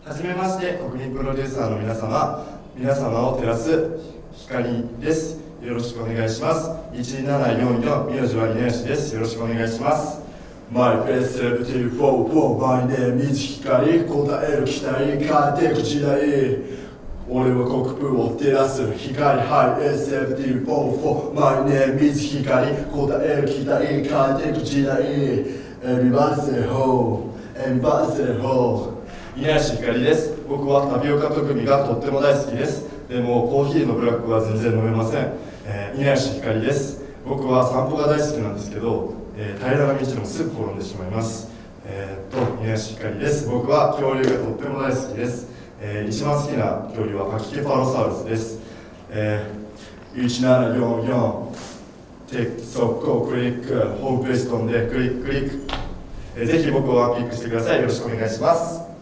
はじめまして、国民プロデューサーの皆様を照らす光です。よろしくお願いします。1744、名字は稲吉です。よろしくお願いします。My face 7444 My name is 光、答える期待、変えていく時代。俺は国風を照らす光、はい、S7444 My name is 光、答える期待、変えていく時代。Everybody say ho, everybody say ho。稲吉光です。僕はタピオカとグミがとっても大好きです。でもコーヒーのブラックは全然飲めません。稲吉光です。僕は散歩が大好きなんですけど、平らな道でもすぐ転んでしまいます。稲吉光です。僕は恐竜がとっても大好きです。一番好きな恐竜はパキケファロサウルスです。1744速攻クリック、ホームページ飛んでクリッククリック。ぜひ僕をアピークしてください。よろしくお願いします。